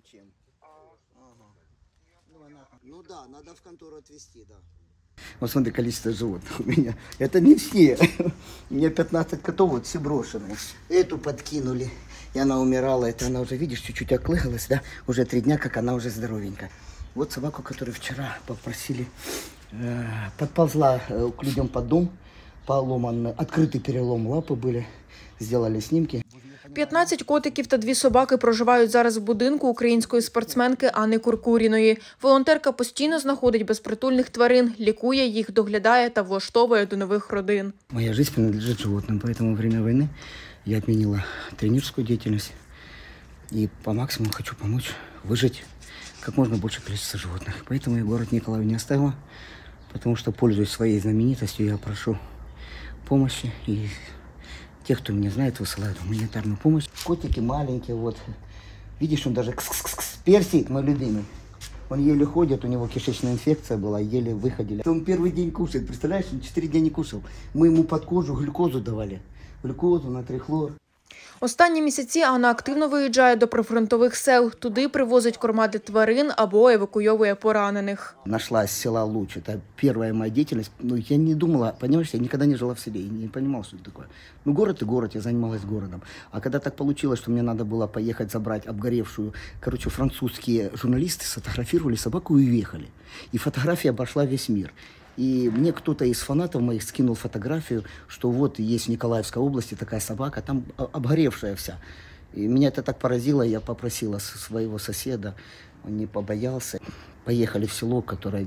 чем. Ага. Ну да, надо в контору отвезти, да. Вот смотри, количество животных у меня. Это не все. У меня 15 котов, вот все брошенные. Эту подкинули, и она умирала. Это она уже, видишь, чуть-чуть оклыгалась, да? Уже 3 дня, как она уже здоровенькая. Вот собаку, которую вчера попросили, подползла к людям под дом, поломанный, открытый перелом лапы были, сделали снимки. 15 котиків та 2 собаки проживають зараз в будинку української спортсменки Анни Куркуріної. Волонтерка постійно знаходить безпритульних тварин, лікує їх, доглядає та влаштовує до нових родин. Моя жизнь принадлежит животным, поэтому во время войны я отменила тренерскую деятельность и по максимуму хочу помочь выжить как можно больше количества животных. Поэтому я город Николаев не оставила, потому что, пользуясь своей знаменитостью, я прошу помощи. И те, кто меня знает, высылают гуманитарную помощь. Котики маленькие, вот. Видишь, он даже кс-кс-кс. Персик, мой любимый. Он еле ходит, у него кишечная инфекция была, еле выходили. Он первый день кушает, представляешь, он 4 дня не кушал. Мы ему под кожу глюкозу давали. Глюкозу, натрий хлор. Останні місяці Анна активно виїжджає до прифронтових сел. Туди привозить корма для тварин або евакуйовує поранених. Нашла села Луч. Это первая моя деятельность. Ну, я не думала, понимаешь, я никогда не жила в селе, не понимала, что это такое. Ну, город и город, я занималась городом. А когда так получилось, что мне надо было поехать забрать обгоревшую, короче, французские журналисты сфотографировали собаку и уехали. И фотография обошла весь мир. И мне кто-то из фанатов моих скинул фотографию, что вот есть в Николаевской области такая собака, там обгоревшая вся. И меня это так поразило, я попросила своего соседа, он не побоялся. Поехали в село, которое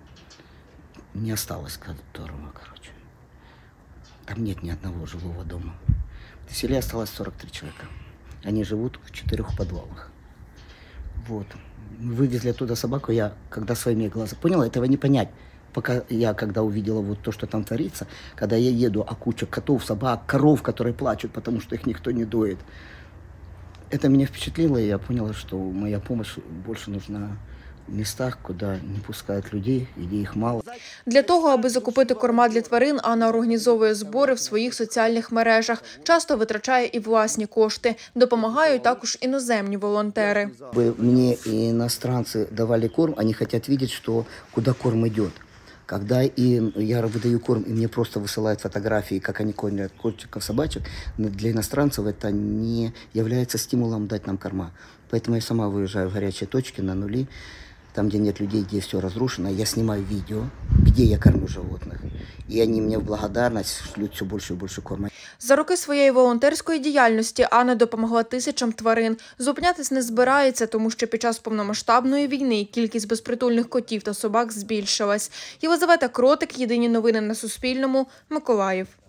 не осталось которого, короче. Там нет ни одного жилого дома. В селе осталось 43 человека. Они живут в 4 подвалах. Вот. Мы вывезли оттуда собаку, я когда своими глазами поняла, этого не понять. Пока я, когда увидела вот то, что там творится, когда я еду, а куча котов, собак, коров, которые плачут, потому что их никто не доит. Это меня впечатлило, и я поняла, что моя помощь больше нужна в містах, куди не пускають людей, і де їх мало. Для того, аби закупити корма для тварин, Анна організовує збори в своїх соціальних мережах. Часто витрачає і власні кошти. Допомагають також іноземні волонтери. Мені іностранці давали корм, вони хочуть бачити, що куди корм йде. Когда я выдаю корм, и мне просто высылают фотографии, как они кормят котиков, собачек, для иностранцев это не является стимулом дать нам корма. Поэтому я сама выезжаю в горячие точки, на нули, там, где нет людей, где все разрушено. Я снимаю видео, где я кормлю животных. И они мне в благодарность шлют все больше и больше корма. За роки своєї волонтерської діяльності Анна допомогла тисячам тварин. Зупинятись не збирається, тому що під час повномасштабної війни кількість безпритульних котів та собак збільшилась. Єлизавета Кротик, Єдині новини на Суспільному, Миколаїв.